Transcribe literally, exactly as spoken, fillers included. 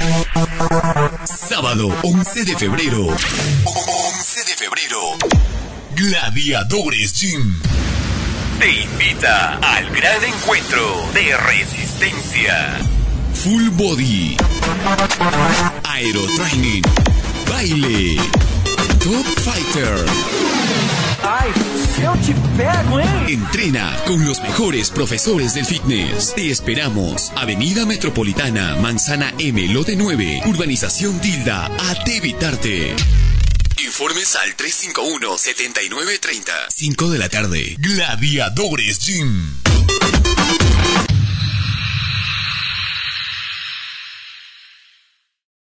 Sábado once de febrero. once de febrero. Gladiadores Gym te invita al gran encuentro de resistencia. Full body, aerotraining, baile, top fighter. Ay, si eu te pego, ¿eh? Entrena con los mejores profesores del fitness. Te esperamos. Avenida Metropolitana, Manzana M, Lote nueve, Urbanización Tilda, A T Vitarte. Informes al tres cinco uno, siete nueve tres cero. cinco de la tarde. Gladiadores Gym.